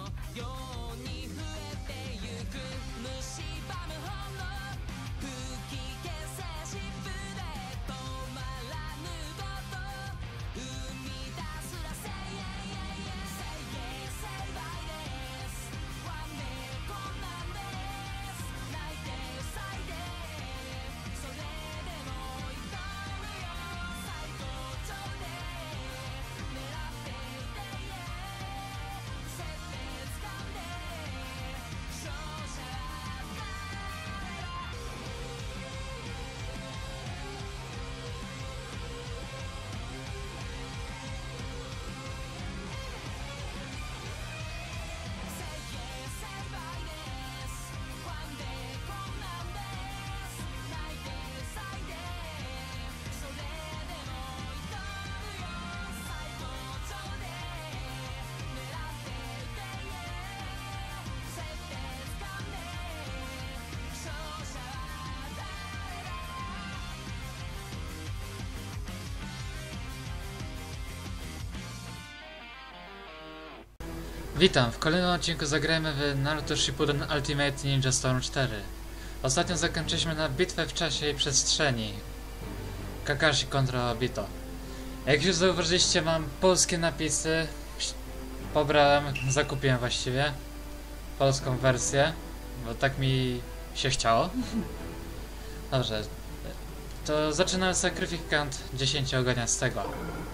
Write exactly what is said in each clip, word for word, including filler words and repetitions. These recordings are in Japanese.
Witam, w kolejnym odcinku zagrajmy w Naruto Shippuden Ultimate Ninja Storm cztery. Ostatnio zakończyliśmy na bitwę w czasie i przestrzeni. Kakashi kontra Obito. Jak już zauważyliście, mam polskie napisy. Pobrałem, zakupiłem właściwie polską wersję, bo tak mi się chciało. Dobrze, to zaczynamy sakryfikant dziesięć ognia z tego.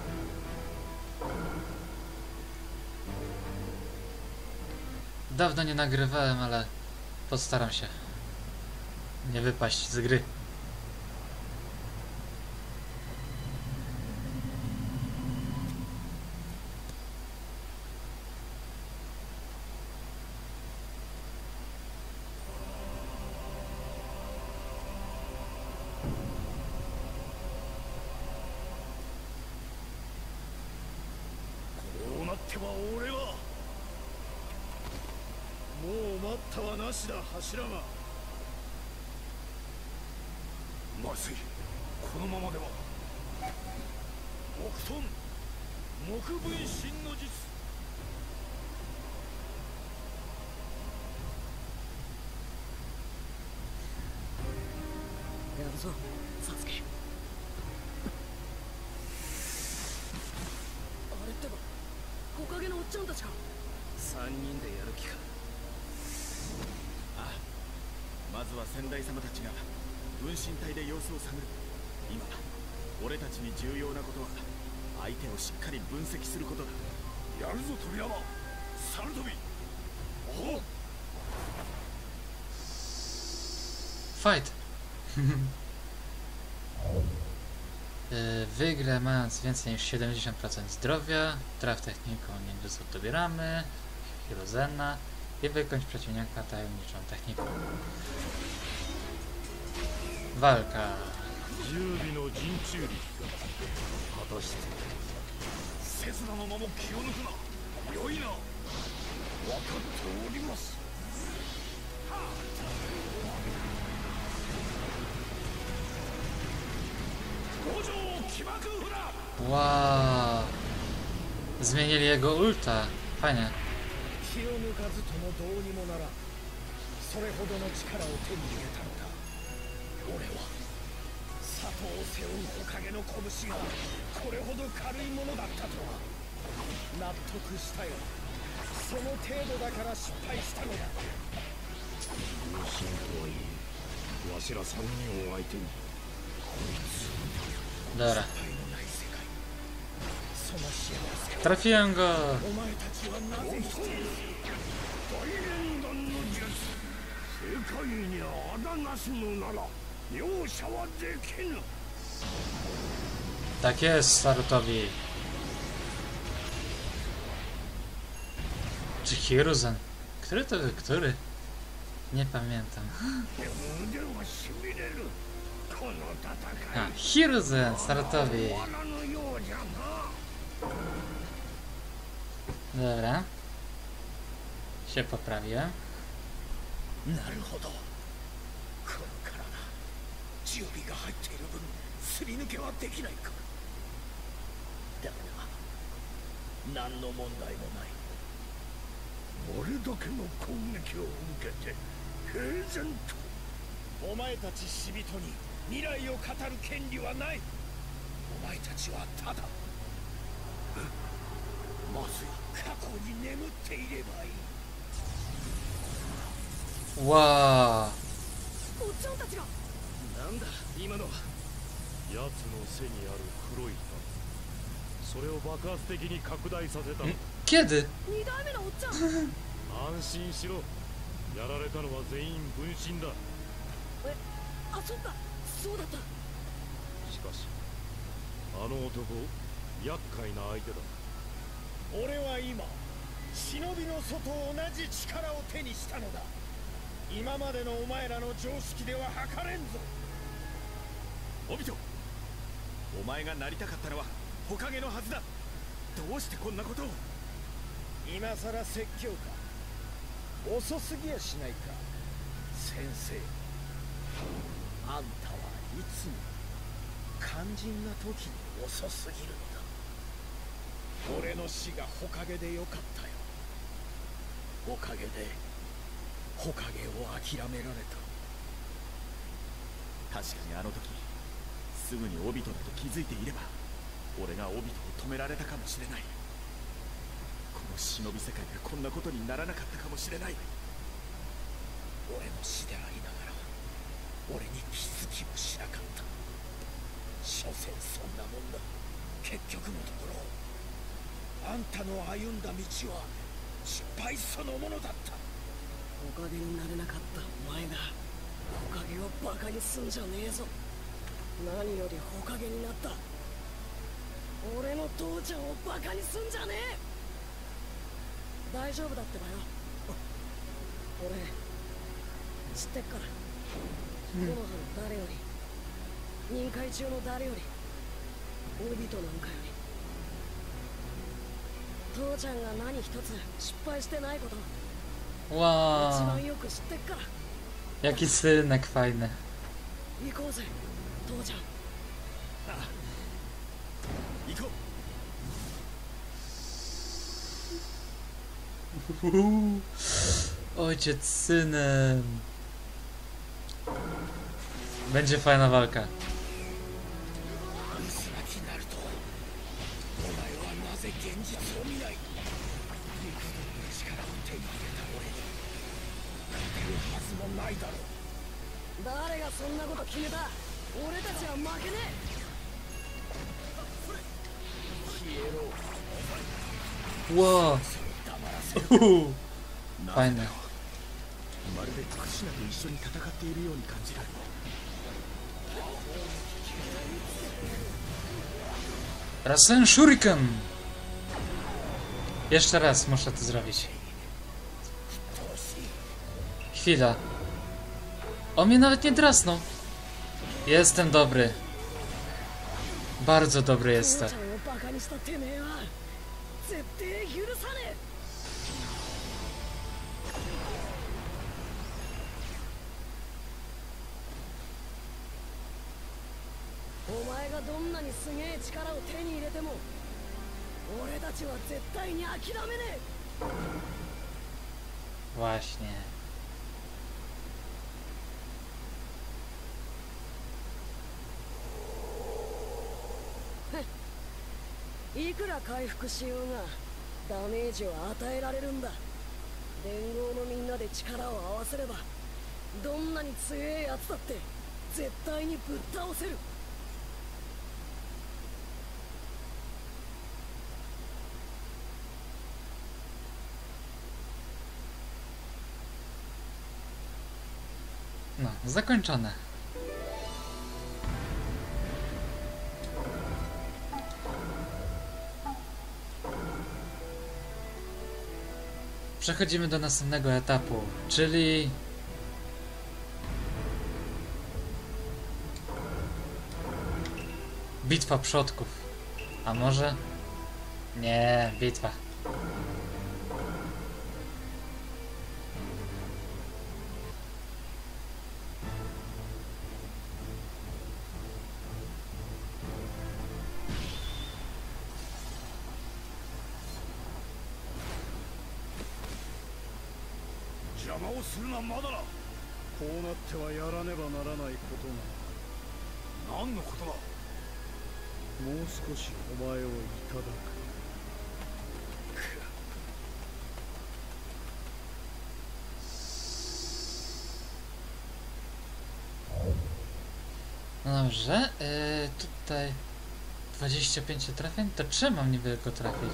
Dawno nie nagrywałem, ale postaram się nie wypaść z gry. まずい、このままでは木遁木分身の術。 やるぞサスケ。あれってば木陰のおっちゃんたちか。三人でやる気か。 ああ、まずは先代様たちが分身体で様子を探る。今俺たちに重要なことは相手をしっかり分析することだ。やるぞ鳥山、サルトビ。おう。 Fight! W grę mając więcej niż siedemdziesiąt procent zdrowia, traf techniką ninjutsu dobieramy, Hirozena i wykończ przeciwnika tajemniczą techniką. Walka. Wow. Zmienili jego ulta. Fajnie. それほどの力を手に入れたのだ。俺は佐藤を背負う木陰の拳がこれほど軽いものだったとは納得したよ。その程度だから失敗したのだ。無心とはいえ、わしら三人を相手にこいつだら。 その幸せ。 Trafiłem go. お前たちはなぜしている。大連弾の術。世界にあだなすのなら容赦はできぬ。 Tak jest, Sarutowi. Czy Hiruzen? Który to był? Który? Nie pamiętam. A, Hiruzen, Sarutowi. Dobra. Się poprawiłem. なるほど。この体、準備が入っている分、すり抜けはできないか。だがな、何の問題もない。俺だけの攻撃を受けて平然と。お前たち死人に未来を語る権利はない。お前たちはただまずい過去に眠っていればいい。 わあ、 おっちゃんたちが。なんだ今のは。 奴の背にある黒いタそれを爆発的に拡大させたの。 kiedy? 二代目のおっちゃん。 安心しろ。やられたのは全員分身だ。 え、あ、そっか、そうだった。 しかしあの男厄介な相手だ。 俺は今忍びの祖と同じ力を手にしたのだ。今までのお前らの常識では測れんぞ。オビト、お前がなりたかったのは火影のはずだ。どうしてこんなことを。今さら説教か。遅すぎやしないか先生。あんたはいつも肝心な時に遅すぎるのだ。俺の死が火影でよかったよ。おかげで火影を諦められた。確かにあの時すぐにオビトだと気づいていれば俺がオビトを止められたかもしれない。この忍び世界でこんなことにならなかったかもしれない。俺の死でありながら俺に気づきもしなかった。所詮そんなもんだ。結局のところあんたの歩んだ道は失敗そのものだった。 おかげになれなかったお前がおかげをバカにすんじゃねえぞ。何よりおかげになった俺の父ちゃんをバカにすんじゃねえ。大丈夫だってばよ。俺知ってっから。木の葉の誰より任界中の誰よりオビトなんかより父ちゃんが何一つ失敗してないこと一 Wow, 番よく知ってっから。 jaki synek fajny. 行こうぜ父ちゃん。 行こう。 Ojciec z synem. Będzie fajna walka. 薄らきナルト、お前はなぜ現実を見ない。幾度と力を手に入れた俺に勝てるはずもないだろう。 誰がそんなこと決めた。俺たちは負けね消えろ。 Wow, 黙らせる。 uhu, なぜ fajne. だよ。まるでクシナと一緒に戦っているように感じる。 Rasen Shuriken! Jeszcze raz muszę to zrobić. Chwila. On mnie nawet nie drasnął. Jestem dobry. Bardzo dobry え。父 jestem. ちゃんをバカにしたてめえは絶対許さねえ。お前がどんなにすげえ力を手に入れても俺たちは絶対に諦めねえ。 Właśnie. いくら回復しようがダメージを与えられるんだ。連合のみんなで力を合わせればどんなに強えやつだって絶対にぶっ倒せる。 No, zakończone. Przechodzimy do następnego etapu, czyli bitwa przodków. A może? Nie, bitwa. 邪魔をするな、まだだ。こうなってはやらねばならないことが。何のことだ。もう少しお前をいただく。 No dobrze, yy, tutaj dwadzieścia pięć trafień, to czym mam niby go trafić?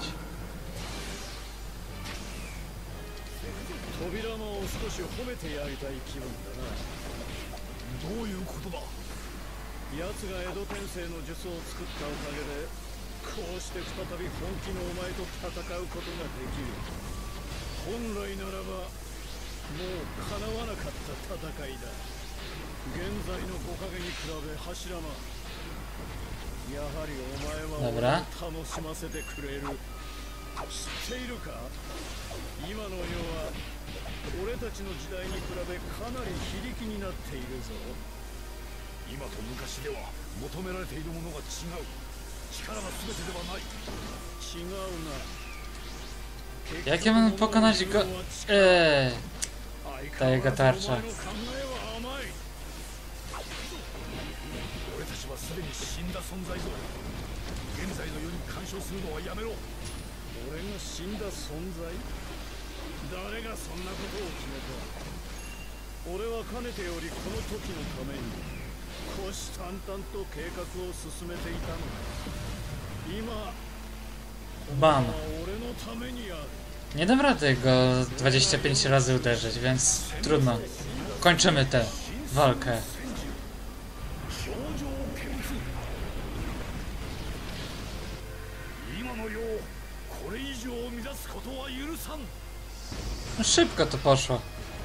扉も少し褒めてやりたい気分だな。どういうことだ。奴が江戸天聖の術を作ったおかげで、こうして再び本気のお前と戦うことができる。本来ならばもう叶わなかった戦いだ。現在の木陰に比べ柱間、やはりお前は俺を楽しませてくれる。知っているか。今の世は俺たちの時代に比べかなり非力になっているぞ。今と昔では求められているものが違う。力が全てではない。違うな。 Jak ja mam pokonać go? Eee, ta jego tarcza. 俺たちはすでに死んだ存在ぞ。現在の世に干渉するのはやめろ。俺が死んだ存在。誰がそんなことを決めた。俺はかねてよりこの時のために虎視眈々と計画を進めていたのだ。今 Bam. 俺のためにある。 Nie dam rady go dwadzieścia pięć razy uderzyć, więc trudno. Kończymy tę walkę. No szybko to poszło.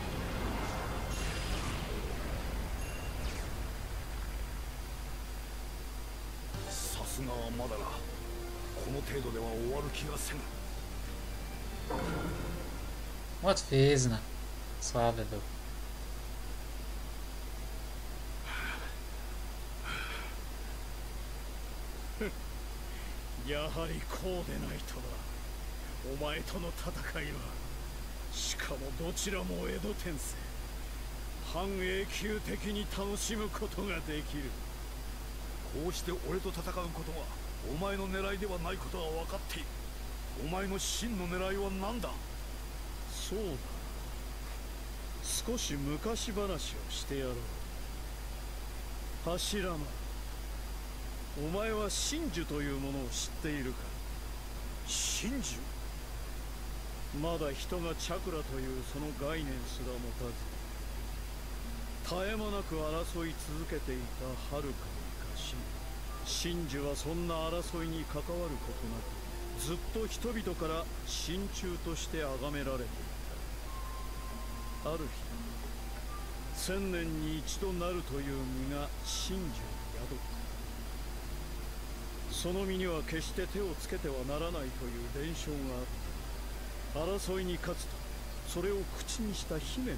さすがはまだだ。この程度では終わる気がせぬ。 Łatwizna. Słaby był. やはりこうでないとだ。お前との戦いは、しかもどちらも江戸天聖。半永久的に楽しむことができる。こうして俺と戦うことはお前の狙いではないことは分かっている。お前の真の狙いは何だ。そうだ。少し昔話をしてやろう。柱間、お前は真珠というものを知っているか。真珠。まだ人がチャクラというその概念すら持たず、絶え間なく争い続けていたはるか昔、真珠はそんな争いに関わることなく、ずっと人々から真鍮として崇められていた。ある日、千年に一度なるという実が真珠に宿った。その実には決して手をつけてはならないという伝承があった。争いに勝つとそれを口にした姫がい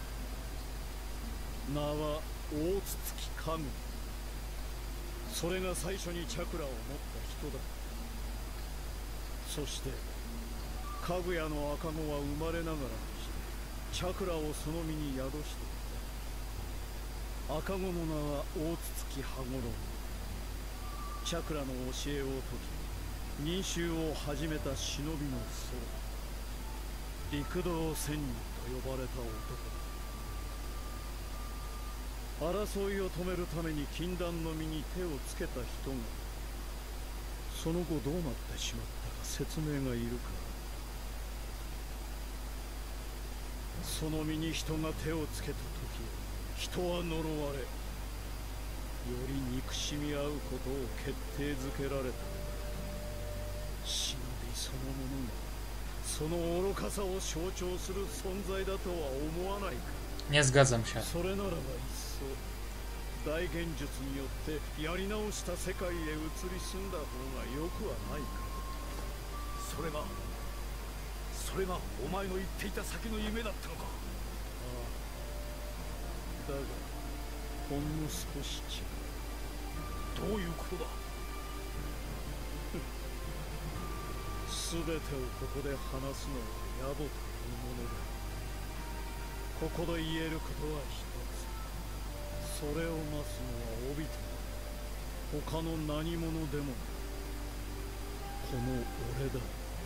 た。名は大筒木家具。それが最初にチャクラを持った人だ。そしてかぐやの赤子は生まれながらにしてチャクラをその身に宿していた。赤子の名は大筒木羽衣。チャクラの教えを解き忍衆を始めた忍びの僧、陸道仙人と呼ばれた男だ。争いを止めるために禁断の身に手をつけた人が、その後どうなってしまったか説明がいるか。その身に人が手をつけた時、人は呪われ、より憎しみ合うことを決定づけられた。忍びそのものがその愚かさを象徴する存在だとは思わないか。 Nie zgadzam się. それならばいっそ大現術によってやり直した世界へ移り住んだ方がよくはないか。それがそれがお前の言っていた先の夢だったのか。ああ、だがほんの少し違う。どういうことだ。全てをここで話すのは野暮というものだ。 ここで言えることは一つ。それを待つのは帯と他の何者でもこの俺だ。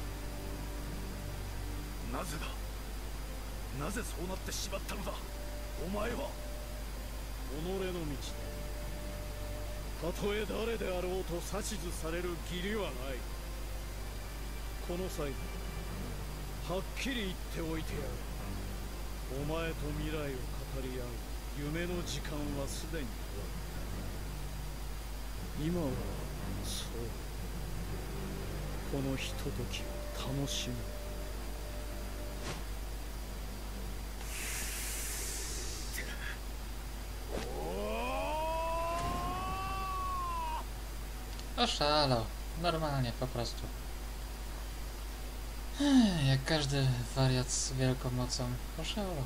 なぜだ、なぜそうなってしまったのだ。お前は己の道だ。たとえ誰であろうと指図される義理はない。この際はっきり言っておいてやる。お前と未来を語り合う夢の時間はすでに終わった。今はそうこのひとときを楽しむ。 Oszalał. Normalnie, po prostu. Jak każdy wariat z wielką mocą. Oszalał.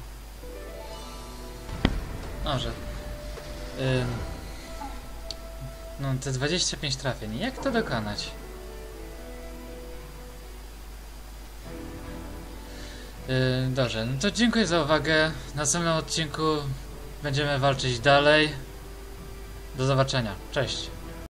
Może. Ym. No, te dwadzieścia pięć trafień. Jak to dokonać? Yy, dobrze, no to dziękuję za uwagę. W następnym odcinku będziemy walczyć dalej. Do zobaczenia. Cześć.